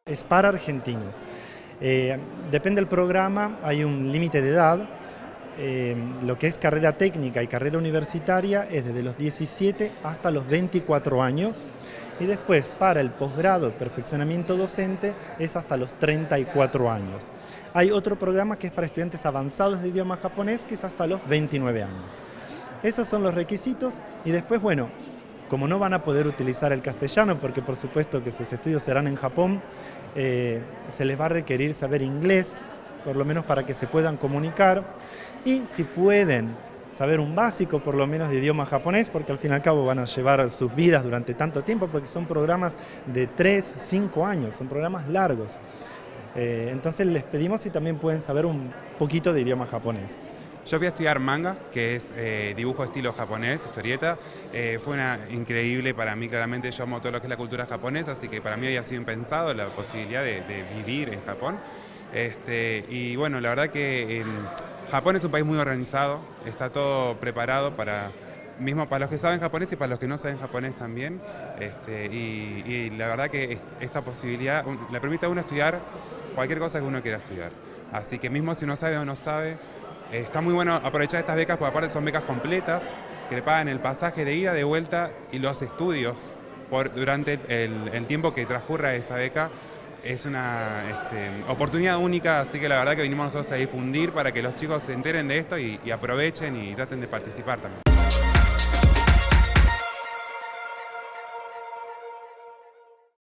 Es para argentinos. Depende del programa, hay un límite de edad. Lo que es carrera técnica y carrera universitaria es desde los 17 hasta los 24 años. Y después, para el posgrado, perfeccionamiento docente, es hasta los 34 años. Hay otro programa que es para estudiantes avanzados de idioma japonés, que es hasta los 29 años. Esos son los requisitos y después, bueno, como no van a poder utilizar el castellano, porque por supuesto que sus estudios serán en Japón, se les va a requerir saber inglés, por lo menos para que se puedan comunicar. Y si pueden saber un básico, por lo menos, de idioma japonés, porque al fin y al cabo van a llevar sus vidas durante tanto tiempo, porque son programas de 3, 5 años, son programas largos. Entonces les pedimos si también pueden saber un poquito de idioma japonés. Yo fui a estudiar manga, que es dibujo estilo japonés, historieta. Fue increíble para mí, claramente yo amo todo lo que es la cultura japonesa, así que para mí había sido impensado la posibilidad de vivir en Japón. Y bueno, la verdad que Japón es un país muy organizado, está todo preparado mismo para los que saben japonés y para los que no saben japonés también. Y la verdad que esta posibilidad le permite a uno estudiar cualquier cosa que uno quiera estudiar. Así que mismo si uno sabe o no sabe, está muy bueno aprovechar estas becas, porque aparte son becas completas, que le pagan el pasaje de ida, de vuelta y los estudios durante el tiempo que transcurra esa beca. Es una oportunidad única, así que la verdad que vinimos nosotros a difundir para que los chicos se enteren de esto y aprovechen y traten de participar también.